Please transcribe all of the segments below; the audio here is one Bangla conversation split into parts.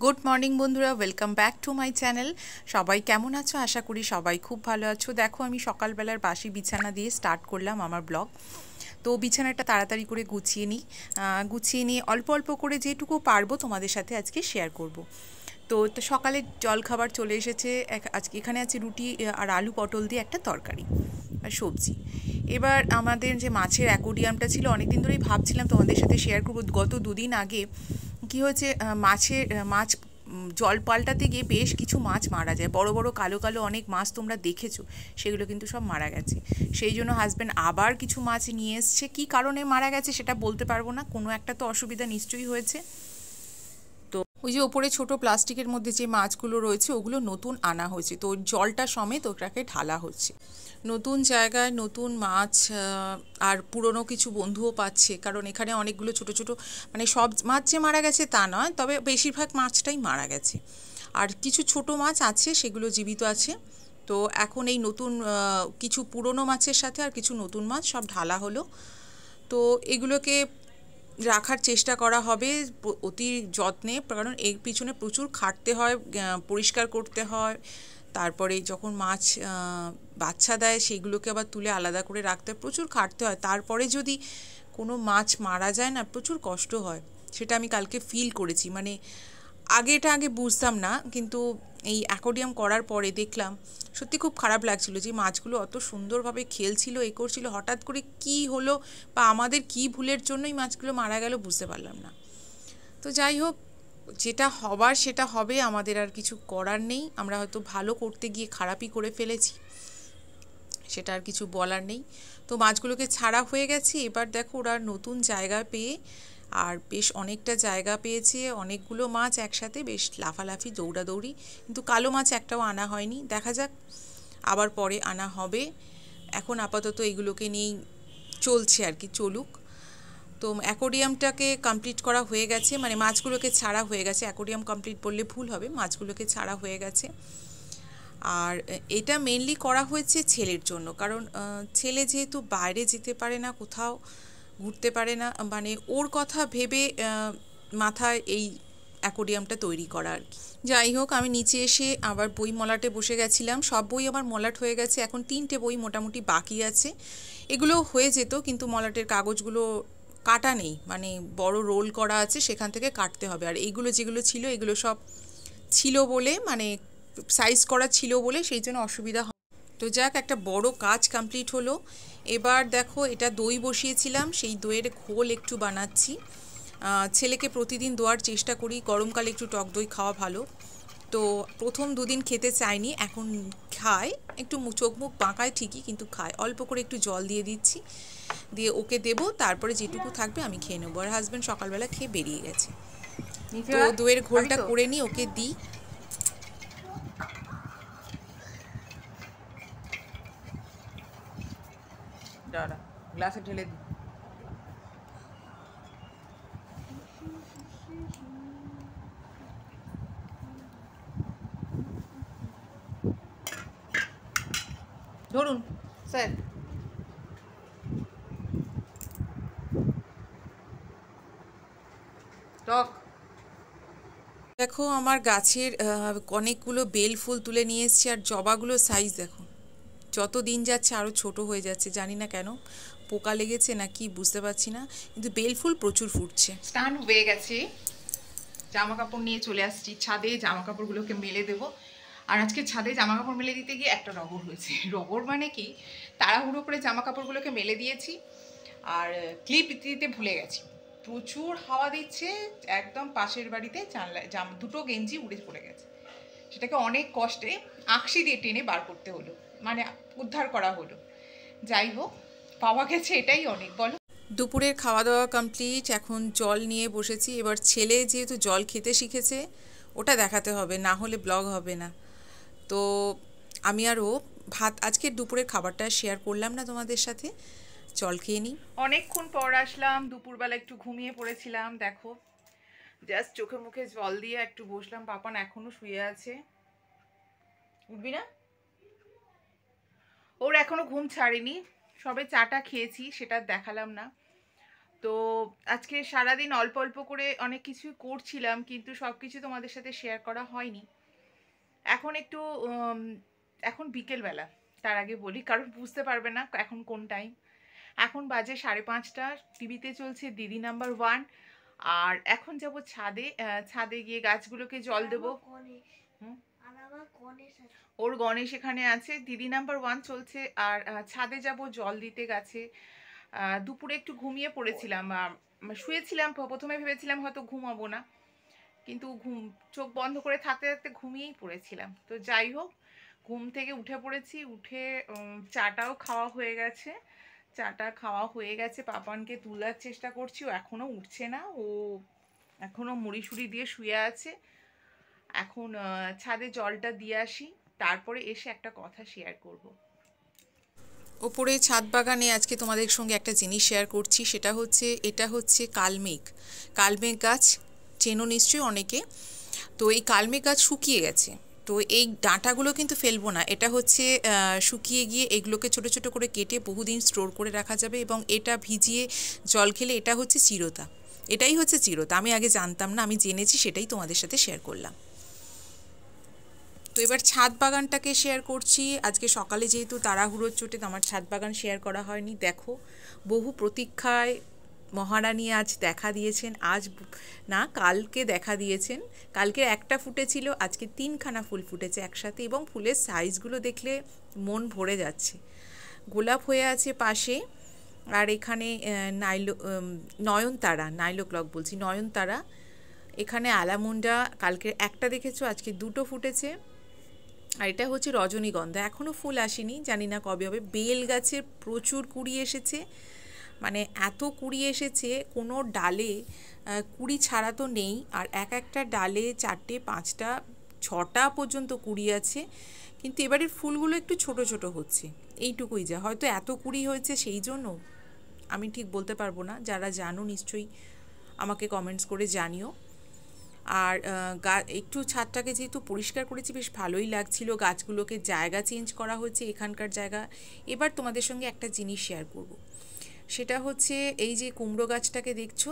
গুড মর্নিং বন্ধুরা, welcome back to my channel. সবাই কেমন আছো? আশা করি সবাই খুব ভালো আছো। দেখো, আমি সকালবেলার বাসি বিছানা দিয়ে স্টার্ট করলাম আমার ব্লগ। তো বিছানাটা তাড়াতাড়ি করে গুছিয়ে নিয়ে অল্প অল্প করে যেটুকু পারবো তোমাদের সাথে আজকে শেয়ার করব। তো সকালে জলখাবার চলে এসেছে। আজকে এখানে আছে রুটি আর আলু পটল দিয়ে একটা তরকারি আর সবজি। এবার আমাদের যে মাছের অ্যাকোরিয়ামটা ছিল, অনেকদিন ধরেই ভাবছিলাম তোমাদের সাথে শেয়ার করব। গত দুদিন আগে কি হয়েছে, মাছ জল পাল্টাতে গিয়ে বেশ কিছু মাছ মারা যায়। বড় বড় কালো কালো অনেক মাছ তোমরা দেখেছো, সেগুলো কিন্তু সব মারা গেছে। সেই জন্য হাজব্যান্ড আবার কিছু মাছ নিয়ে এসছে। কী কারণে মারা গেছে সেটা বলতে পারবো না, কোনো একটা তো অসুবিধা নিশ্চয়ই হয়েছে। তো ওই যে ওপরে ছোট প্লাস্টিকের মধ্যে যে মাছগুলো রয়েছে ওগুলো নতুন আনা হয়েছে, তো জলটা সমেত ওটাকে ঢালা হচ্ছে। নতুন জায়গায় নতুন মাছ, আর পুরনো কিছু বন্ধুও পাচ্ছে, কারণ এখানে অনেকগুলো ছোট ছোট, মানে সব মাছ যে মারা গেছে তা নয়, তবে বেশিরভাগ মাছটাই মারা গেছে। আর কিছু ছোট মাছ আছে, সেগুলো জীবিত আছে। তো এখন এই নতুন কিছু পুরনো মাছের সাথে আর কিছু নতুন মাছ সব ঢালা হলো। তো এগুলোকে রাখার চেষ্টা করা হবে অতি যত্নে, কারণ এর পিছনে প্রচুর খাটতে হয়, পরিষ্কার করতে হয়। তারপরে যখন মাছ বাচ্চা দেয় সেগুলোকে আবার তুলে আলাদা করে রাখতে প্রচুর খাটতে হয়। তারপরে যদি কোনো মাছ মারা যায় না, প্রচুর কষ্ট হয়। সেটা আমি কালকে ফিল করেছি। মানে আগে বুঝতাম না, কিন্তু এই অ্যাকোয়ারিয়াম করার পরে দেখলাম সত্যি খুব খারাপ লাগছিল যে মাছগুলো অত সুন্দরভাবে খেলছিল, করছিল, হঠাৎ করে কি হলো বা আমাদের কি ভুলের জন্যই মাছগুলো মারা গেল বুঝতে পারলাম না। তো যাই হোক, যেটা হবার সেটা হবে, আমাদের আর কিছু করার নেই। আমরা হয়তো ভালো করতে গিয়ে খারাপই করে ফেলেছি, সেটা আর কিছু বলার নেই। তো মাছগুলোকে ছাড়া হয়ে গেছে। এবার দেখো, ওরা নতুন জায়গা পেয়ে, আর বেশ অনেকটা জায়গা পেয়েছে, অনেকগুলো মাছ একসাথে, বেশ লাফালাফি দৌড়াদৌড়ি। কিন্তু কালো মাছ একটাও আনা হয়নি, দেখা যাক আবার পরে আনা হবে। এখন আপাতত এগুলোকে নিয়েই চলছে আর কি, চলুক। তো অ্যাকোরিয়ামটাকে কমপ্লিট করা হয়ে গেছে, মানে মাছগুলোকে ছাড়া হয়ে গেছে। অ্যাকোরিয়াম কমপ্লিট বললে ভুল হবে, মাছগুলোকে ছাড়া হয়ে গেছে। আর এটা মেনলি করা হয়েছে ছেলের জন্য, কারণ ছেলে যেহেতু বাইরে যেতে পারে না, কোথাও ঘুরতে পারে না, মানে ওর কথা ভেবে মাথায় এই অ্যাকোরিয়ামটা তৈরি করা আর কি। যাই হোক, আমি নিচে এসে আবার বই মলাটে বসে গেছিলাম। সব বই আমার মলাট হয়ে গেছে, এখন 3টে বই মোটামুটি বাকি আছে। এগুলো হয়ে যেত, কিন্তু মলাটের কাগজগুলো কাটা নেই, মানে বড় রোল করা আছে, সেখান থেকে কাটতে হবে। আর এইগুলো যেগুলো ছিল, এগুলো সব ছিল বলে, মানে সাইজ করা ছিল বলে, সেই জন্য অসুবিধা হয়। তো যাক, একটা বড় কাজ কমপ্লিট হলো। এবার দেখো, এটা দই বসিয়েছিলাম, সেই দইয়ের ঘোল একটু বানাচ্ছি। ছেলেকে প্রতিদিন দেওয়ার চেষ্টা করি, গরমকালে একটু টক দই খাওয়া ভালো। তো প্রথম দুদিন খেতে চায়নি, এখন খায়, একটু চোখ মুখ বাঁকায় ঠিকই, কিন্তু খায়। অল্প করে একটু জল দিয়ে দিচ্ছি, দিয়ে ওকে দেবো, তারপরে যেটুকু থাকবে আমি খেয়ে নেবো। আর হাজব্যান্ড সকালবেলা খেয়ে বেরিয়ে গেছে। তো দইয়ের ঘোলটা করে নিই, ওকে দিই। দাঁড়া, গ্লাসে ঢেলে দিই। ধরুন স্যার। টক। দেখো, আমার গাছের অনেকগুলো বেল ফুল তুলে নিয়ে এসেছি, আর জবাগুলো সাইজ দেখো, যত দিন যাচ্ছে আরও ছোট হয়ে যাচ্ছে। জানি না কেন, পোকা লেগেছে না কি বুঝতে পারছি না, কিন্তু বেল ফুল প্রচুর ফুটছে। স্নান হয়ে গেছে, জামা কাপড় নিয়ে চলে আসছি ছাদে, জামা কাপড়গুলোকে মেলে দেবো। আর আজকে ছাদে জামা কাপড় মেলে দিতে গিয়ে একটা রগর হয়েছে। রগর মানে কি, তাড়াহুড়ো করে জামা কাপড়গুলোকে মেলে দিয়েছি, আর ক্লিপ দিতে ভুলে গেছি। প্রচুর হাওয়া দিচ্ছে, একদম পাশের বাড়িতে জানলায় দুটো গেঞ্জি উড়ে পড়ে গেছে। সেটাকে অনেক কষ্টে আঁকশি দিয়ে টেনে বার করতে হলো, মানে উদ্ধার করা হলো। যাই হোক, পাওয়া গেছে, এটাই অনেক, বলো। দুপুরের খাওয়া দাওয়া কমপ্লিট, এখন জল নিয়ে বসেছি। এবার ছেলে যেহেতু জল খেতে শিখেছে, ওটা দেখাতে হবে, না হলে ব্লগ হবে না। তো আমি আর ও ভাত, আজকের দুপুরের খাবারটা শেয়ার করলাম না তোমাদের সাথে। জল খেয়ে নিই। অনেকক্ষণ পর আসলাম, দুপুরবেলা একটু ঘুমিয়ে পড়েছিলাম। দেখো, জাস্ট চোখে মুখে জল দিয়ে একটু বসলাম। পাপান এখনো শুয়ে আছে, উঠবি না? ওর এখনো ঘুম ছাড়েনি, সবে চাটা খেয়েছি, সেটা দেখালাম না। তো আজকে সারাদিন অল্প অল্প করে অনেক কিছু করছিলাম, কিন্তু সব কিছু তোমাদের সাথে শেয়ার করা হয়নি। এখন একটু এখন বিকেলবেলা, তার আগে বলি কারণ বুঝতে পারবে না এখন কোন টাইম। এখন বাজে 5:30, টিভিতে চলছে দিদি নাম্বার ওয়ান। আর এখন যাব ছাদে, ছাদে গিয়ে গাছগুলোকে জল দেবো। ওর গণেশ এখানে আছে, দিদি নাম্বার ওয়ান চলছে। আর ছাদে যাব জল দিতে গাছে। দুপুরে একটু ঘুমিয়ে পড়েছিলাম, শুয়েছিলাম, প্রথমে ভেবেছিলাম হয়তো ঘুমাবো না, কিন্তু চোখ বন্ধ করে থাকতে থাকতে ঘুমিয়েই পড়েছিলাম। তো যাই হোক, ঘুম থেকে উঠে পড়েছি, উঠে চাটাও খাওয়া হয়ে গেছে। চাটা খাওয়া হয়ে গেছে, পাপানকে তোলার চেষ্টা করছি, ও এখনও উঠছে না, ও এখনও মুড়ি সুড়ি দিয়ে শুয়ে আছে। এখন ছাদে জলটা দিয়ে আসি, তারপরে এসে একটা কথা শেয়ার করব। ওপরে ছাদ বাগানে আজকে তোমাদের সঙ্গে একটা জিনিস শেয়ার করছি, সেটা হচ্ছে এটা হচ্ছে কালমেঘ। কালমেঘ গাছ চেনো নিশ্চয়ই অনেকে। তো এই কালমেঘ গাছ শুকিয়ে গেছে, তো এই ডাঁটাগুলো কিন্তু ফেলবো না, এটা হচ্ছে শুকিয়ে গিয়ে এগুলোকে ছোট ছোট করে কেটে বহুদিন স্টোর করে রাখা যাবে, এবং এটা ভিজিয়ে জল খেলে এটা হচ্ছে চিরতা। এটাই হচ্ছে চিরতা, আমি আগে জানতাম না, আমি জেনেছি, সেটাই তোমাদের সাথে শেয়ার করলাম। তো এবার ছাদ বাগানটাকে শেয়ার করছি। আজকে সকালে যেহেতু তাড়াহুড়োর চোটে আমার ছাদ বাগান শেয়ার করা হয়নি। দেখো, বহু প্রতীক্ষায় মহারানী আজ দেখা দিয়েছেন, আজ না কালকে দেখা দিয়েছেন। কালকে একটা ফুটেছিল, আজকে 3খানা ফুল ফুটেছে একসাথে, এবং ফুলের সাইজগুলো দেখলে মন ভরে যাচ্ছে। গোলাপ হয়ে আছে পাশে, আর এখানে নয়নতারা, নাইলোক্লক বলছি, নয়নতারা। এখানে আলামুন্ডা, কালকে একটা দেখেছো, আজকে 2টো ফুটেছে। আর এটা হচ্ছে রজনীগন্ধা, এখনও ফুল আসেনি, জানি না কবে হবে। বেল গাছে প্রচুর কুড়ি এসেছে, মানে এত কুড়ি এসেছে, কোনো ডালে কুড়ি ছাড়া তো নেই, আর একটা ডালে 4টে 5টা 6টা পর্যন্ত কুড়ি আছে। কিন্তু এবারের ফুলগুলো একটু ছোট ছোট হচ্ছে, এইটুকুই যা, হয়তো এত কুড়ি হয়েছে সেই জন্য, আমি ঠিক বলতে পারবো না। যারা জানো নিশ্চয়ই আমাকে কমেন্টস করে জানিও। আর একটু ছাদটাকে যেহেতু পরিষ্কার করেছি, বেশ ভালোই লাগছিল। গাছগুলোকে জায়গা চেঞ্জ করা হয়েছে, এখানকার জায়গা। এবার তোমাদের সঙ্গে একটা জিনিস শেয়ার করব, সেটা হচ্ছে এই যে কুমড়ো গাছটাকে দেখছো,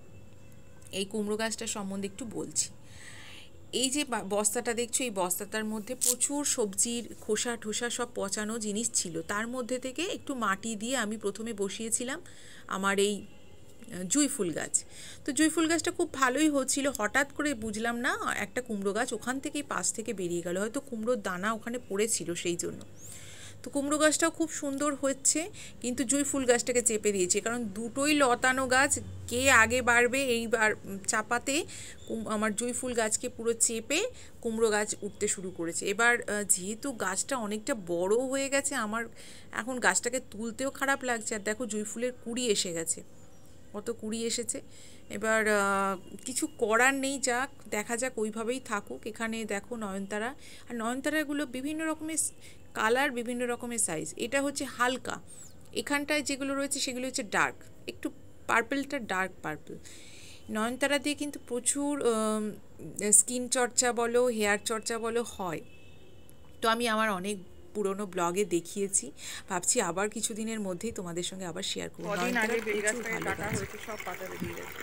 এই কুমড়ো গাছটার সম্বন্ধে একটু বলছি। এই যে বস্তাটা দেখছো, এই বস্তাটার মধ্যে প্রচুর সবজির খোসা ঠোসা সব পচানো জিনিস ছিল। তার মধ্যে থেকে একটু মাটি দিয়ে আমি প্রথমে বসিয়েছিলাম আমার এই জুঁই ফুল গাছ। তো জুঁই ফুল গাছটা খুব ভালোই হচ্ছিল, হঠাৎ করে বুঝলাম না একটা কুমড়ো গাছ ওখান থেকেই পাশ থেকে বেরিয়ে গেল, হয়তো কুমড়োর দানা ওখানে পড়েছিল সেই জন্য। তো কুমড়ো গাছটাও খুব সুন্দর হচ্ছে, কিন্তু জুঁই ফুল গাছটাকে চেপে দিয়েছে, কারণ দুটোই লতানো গাছ, কে আগে বাড়বে এইবার চাপাতে আমার জুঁই ফুল গাছকে পুরো চেপে কুমড়ো গাছ উঠতে শুরু করেছে। এবার যেহেতু গাছটা অনেকটা বড় হয়ে গেছে, আমার এখন গাছটাকে তুলতেও খারাপ লাগছে। আর দেখো জুঁই ফুলের কুঁড়ি এসে গেছে, কত কুড়ি এসেছে। এবার কিছু করার নেই, যাক দেখা যাক, ওইভাবেই থাকুক। এখানে দেখো নয়নতারা, আর নয়নতারাগুলো বিভিন্ন রকমের কালার, বিভিন্ন রকমের সাইজ। এটা হচ্ছে হালকা, এখানটায় যেগুলো রয়েছে সেগুলো হচ্ছে ডার্ক, একটু পার্পেলটা ডার্ক পার্পেল। নয়নতারা দিয়ে কিন্তু প্রচুর স্কিন চর্চা বলো, হেয়ার চর্চা বলো হয়। তো আমি আমার অনেক পুরনো ব্লগে দেখিয়েছি, ভাবছি আবার কিছুদিনের মধ্যেই তোমাদের সঙ্গে আবার শেয়ার করব। কদিন আগে বেল গাছটাকে কাটা হয়েছে, সব পাতা বেরিয়ে গেছে,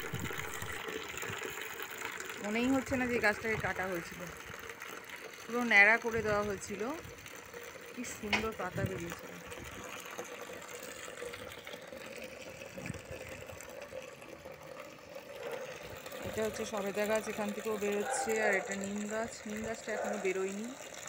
মনেই হচ্ছে না যে গাছটাকে কাটা হয়েছিল, পুরো ন্যাড়া করে দেওয়া হয়েছিল, কি সুন্দর পাতা বেরিয়েছিল। এটা হচ্ছে সবেদা গাছ, এখান থেকেও বেরোচ্ছে। আর এটা নিম গাছ, নিম গাছটা এখনো বেরোয়নি।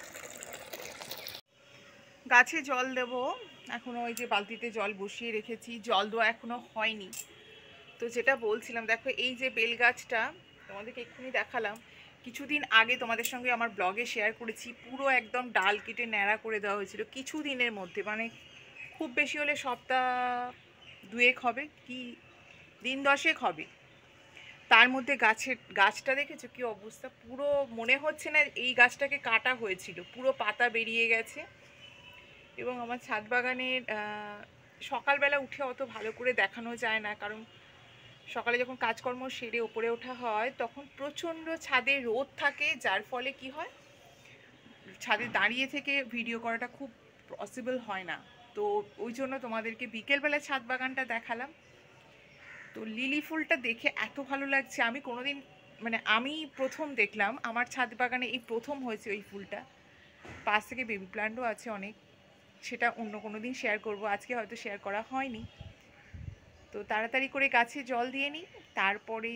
গাছে জল দেব, এখনও ওই যে বালতিতে জল বসিয়ে রেখেছি, জল দেওয়া এখনও হয়নি। তো যেটা বলছিলাম, দেখো এই যে বেল গাছটা তোমাদেরকে এক্ষুনি দেখালাম, কিছুদিন আগে তোমাদের সঙ্গে আমার ব্লগে শেয়ার করেছি, পুরো একদম ডাল কেটে ন্যাড়া করে দেওয়া হয়েছিল কিছু দিনের মধ্যে, মানে খুব বেশি হলে সপ্তাহ 2 হবে, কি দিন 10 হবে। তার মধ্যে গাছটা দেখেছো কি অবস্থা, পুরো মনে হচ্ছে না এই গাছটাকে কাটা হয়েছিল, পুরো পাতা বেরিয়ে গেছে। এবং আমার ছাদ বাগানের সকালবেলা উঠে অত ভালো করে দেখানো যায় না, কারণ সকালে যখন কাজকর্ম সেরে ওপরে ওঠা হয় তখন প্রচণ্ড ছাদে রোদ থাকে, যার ফলে কি হয়, ছাদে দাঁড়িয়ে থেকে ভিডিও করাটা খুব পসিবল হয় না। তো ওই জন্য তোমাদেরকে বিকেলবেলা ছাদ বাগানটা দেখালাম। তো লিলি ফুলটা দেখে এত ভালো লাগছে, আমি কোনোদিন মানে আমি প্রথম দেখলাম, আমার ছাদ বাগানে এই প্রথম হয়েছে ওই ফুলটা। পাশ থেকে বেবি প্ল্যান্টও আছে অনেক, সেটা অন্য কোনো দিন শেয়ার করব, আজকে হয়তো শেয়ার করা হয়নি। তো তাড়াতাড়ি করে গাছে জল দিয়ে নিই, তারপরে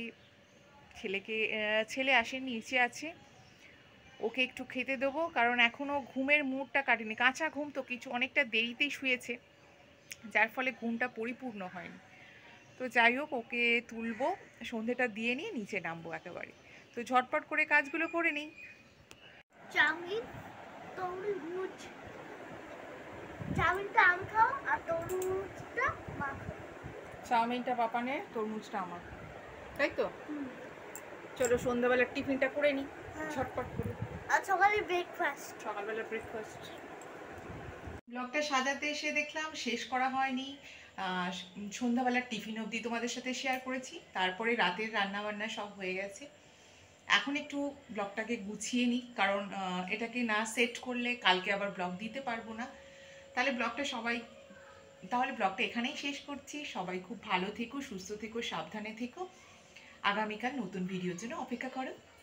ছেলে আসে, নিচে আছে, ওকে একটু খেতে দেবো, কারণ এখনও ঘুমের মুডটা কাটেনি, কাঁচা ঘুম তো, কিছু অনেকটা দেরিতেই শুয়েছে, যার ফলে ঘুমটা পরিপূর্ণ হয়নি। তো যাই হোক, ওকে তুলবো, সন্ধেটা দিয়ে নিয়ে নিচে নামবো একেবারে। তো ঝটপট করে কাজগুলো করে নিই। চাউমিন, তরমুজ, চাউমিনটা আমি খাও আর তরমুজটা মা খাও। চাউমিনটা পাপানে, তরমুজটা আমার, তাই তো? চলো সন্ধ্যাবেলার টিফিনটা করে নিই ঝটপট করে। আর সকালে ব্রেকফাস্ট, সকালবেলা ব্রেকফাস্ট। ব্লগটা সাজাতে এসে দেখলাম শেষ করা হয়নি, সন্ধ্যাবেলার টিফিন অবধি তোমাদের সাথে শেয়ার করেছি, তারপরে রাতের রান্না বান্না সব হয়ে গেছে। এখন একটু ব্লগটাকে গুছিয়ে নিই, কারণ এটাকে না সেট করলে কালকে আবার ব্লগ দিতে পারবো না। তাহলে ব্লগটা এখানেই শেষ করছি। সবাই খুব ভালো থেকো, সুস্থ থেকো, সাবধানে থেকো। আগামীকাল নতুন ভিডিওর জন্য অপেক্ষা করো।